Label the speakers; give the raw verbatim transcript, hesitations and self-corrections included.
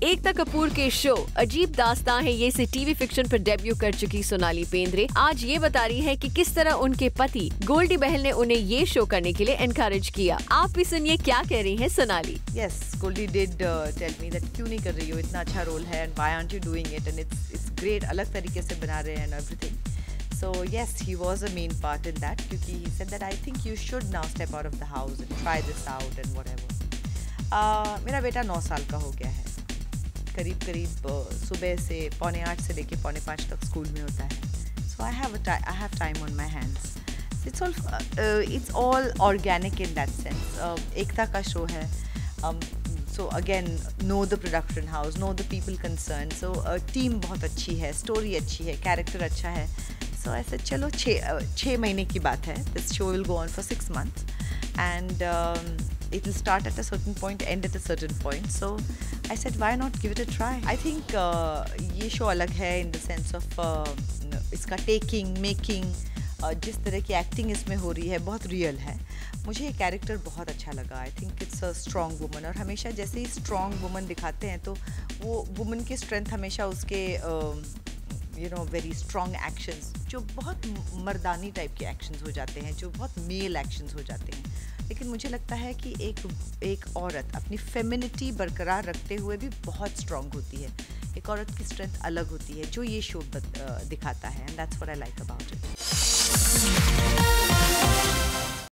Speaker 1: एकता कपूर के शो अजीब दास्तां है ये से टीवी फिक्शन पर डेब्यू कर चुकी सोनाली बेंद्रे आज ये बता रही है कि किस तरह उनके पति गोल्डी बहल ने उन्हें ये शो करने के लिए एनकरेज किया। आप भी सुनिए क्या कह रही हैं Sonali.
Speaker 2: Yes, Goldie did uh, tell me that क्यों नहीं कर रही हो, इतना अच्छा रोल है and why aren't you doing it and it's it's great, अलग तरीके से बना रहे हैं and everything. So yes, he was a main part in that क्योंकि he said that I think you should now step out of the house and try this out and whatever. Uh, मेरा बेटा नौ साल का हो गया है, करीब करीब uh, सुबह से पौने आठ से लेके पौने पाँच तक स्कूल में होता है. So I have a I have time on my hands. So it's all uh, it's all organic in that sense. Uh, एकता का शो है. Um, so again, know the production house, know the people concerned. So uh, team बहुत अच्छी है, story अच्छी है, character अच्छा है. So I said चलो छः छः महीने की बात है. This show will go on for six months, and um, it will start at a certain point, end at a certain point. So I said why not give it a try. I think uh, ये show अलग है in the sense of uh, इसका taking, making, uh, जिस तरह की acting इसमें हो रही है बहुत real है. मुझे ये कैरेक्टर बहुत अच्छा लगा. I think it's a strong woman और हमेशा जैसे ही स्ट्रॉन्ग वुमन दिखाते हैं तो वो वुमन की स्ट्रेंथ हमेशा उसके you know very strong actions जो बहुत मर्दानी टाइप के एक्शंस हो जाते हैं, जो बहुत मेल एक्शंस हो जाते हैं. लेकिन मुझे लगता है कि एक एक औरत अपनी फेमिनिटी बरकरार रखते हुए भी बहुत स्ट्रॉन्ग होती है. एक औरत की स्ट्रेंथ अलग होती है जो ये शो दिखाता है, and that's what I like about it.